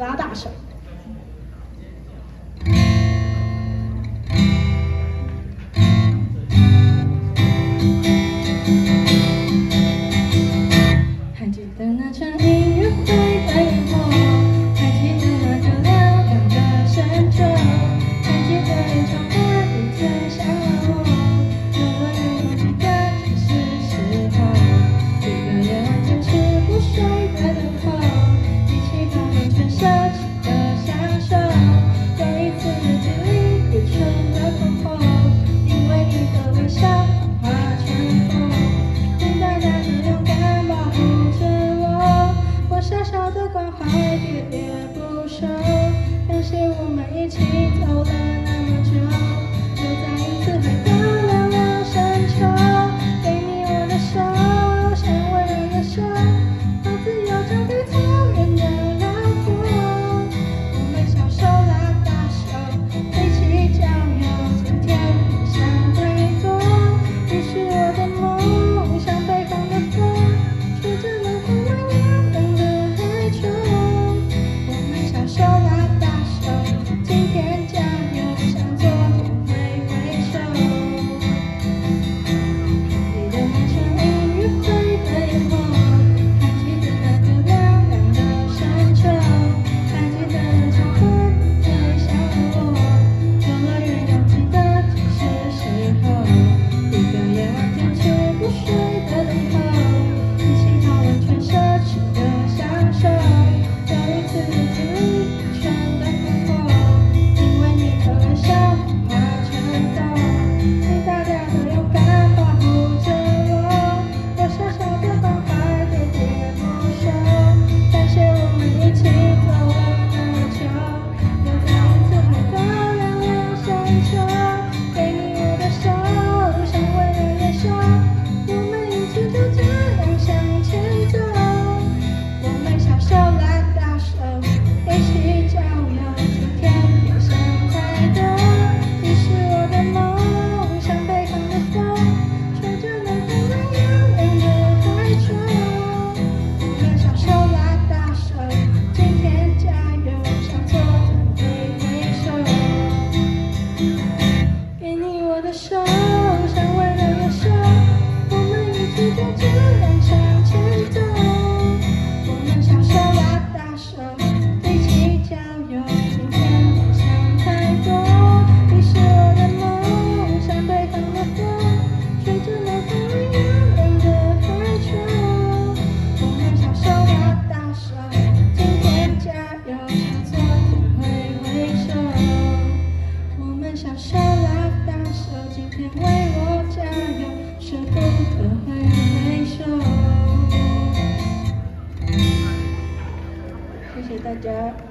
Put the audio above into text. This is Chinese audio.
拉大手。还记得那场音乐会的烟火，还记得那个亮亮的山丘，还记得演唱会你最想我，游乐园拥挤的正是时候，一个夜晚坚持不睡的等候，一起讨论全奢侈的享受，又一次日记里愚蠢的困惑，因为你的微笑化成风，你大大的勇敢保护着我，我小小的关怀喋喋不休，感谢我们一起走了那么久，又再一次回到亮亮山丘，给你我的手，像微热的手，好自由交给草原的辽阔，我们小手拉大手，一起郊游，今天理想太多，你是我的梦，像北方的风，吹着暖风来凉凉的海穹，我们小手拉大手，今天加油，向昨天挥挥手。记得那场音乐会的烟火，还记得那个亮亮的山丘，还记得演唱会你最想我，游乐园拥挤的正是时候，一个夜晚坚持不睡的等候，一起讨论全奢侈的享受，又一次日记里愚蠢的困惑，因为你的微笑化成风，你大大的勇敢保护着我，我小小的关怀喋喋不休，感谢我们一起走了那么久，又再一次回到亮亮山丘，给你我的手，像微热的手，我们一起就这样向前走，我们小手拉大手，一起郊游，今天别想太多，你是我的梦，像北方的风，吹着暖风来凉凉的海穹，我们小手拉大手，今天加油，向昨天挥挥手，给你我的手，像微热的手，我们一起就这样向前走，我们小手拉大手，一起郊游，今天别想太多，你是我的梦，像北方的风，吹着暖风来凉凉的海穹，我们小手拉大手，今天加油，向昨天挥挥手，我们小手拉大手，今天为我加油，舍不得挥挥手。谢谢大家。